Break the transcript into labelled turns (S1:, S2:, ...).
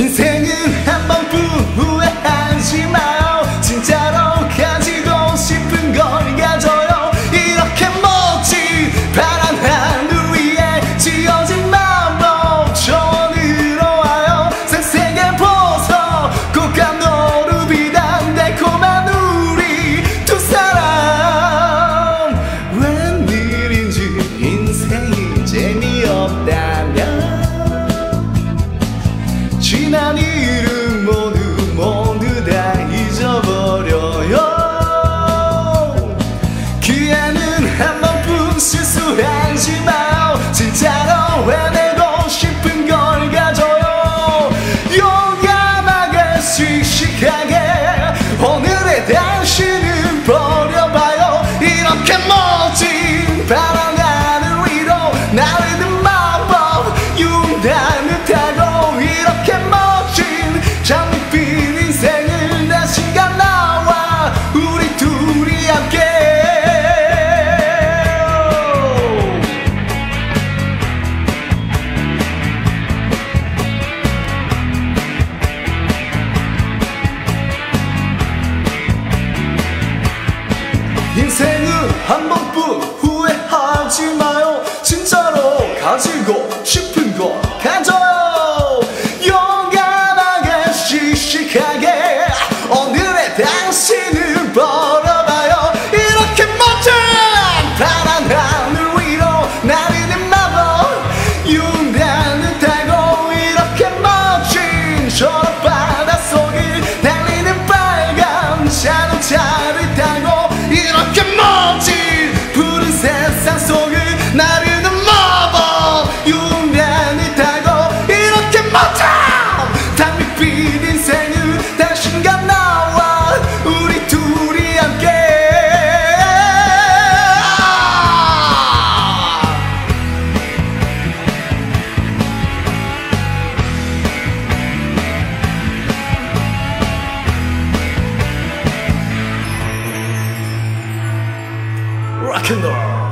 S1: 인생은 한 번뿐 후회하지 마요. 진짜로 가지고 싶은 걸 가져요. 이렇게 멋진 파란 하늘 위에 지어진 마법 전으로 와요. 색색의 보석 꽃감 노루비단 달콤한 우리 두 사람. 웬일인지 인생이 재미없다면 지난 일은 모두 다 잊어버려요. 기회는 한 번뿐 실수하지 마요. 진짜로 해내고 싶은 걸 가져요. 용감하게 씩씩하게 오늘의 당신을 버려봐요. 이렇게 멋진 파란 하늘 위로 날리는 마법 융단을 타고 이렇게 멋진 장밋빛 인생을 다시가 나와 우리 둘이 함께. 인생은 한 번뿐 후회하지 마요. 진짜로 가지고 싶은 거 가져요. 용감하게 씩씩하게 오늘의 당신을 벌어봐요. 이렇게 멋진 파란 하늘 위로 날리는 마법 융단을 타고 이렇게 멋진 저 바닷속을 달리는 빨간 자동차를 타고 이렇게 멋진 푸른 세상 속을 나르는 마법 융단을 타고 이렇게 멋진 달빛 인생을 당신과 나와 우리 둘이 함께. 락앤롤